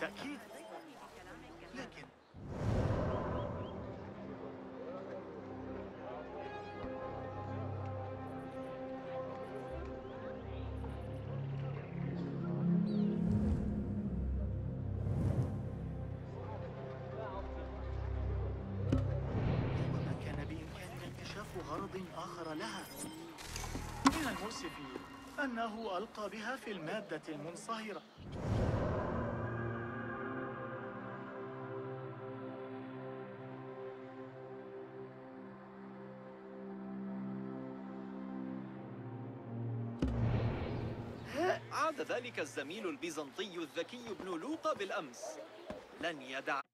بالتأكيد، لكن ربما كان بإمكاننا اكتشاف غرض آخر لها. من المؤسف أنه ألقى بها في المادة المنصهرة. عاد ذلك الزميل البيزنطي الذكي ابن لوقا بالأمس. لن يدع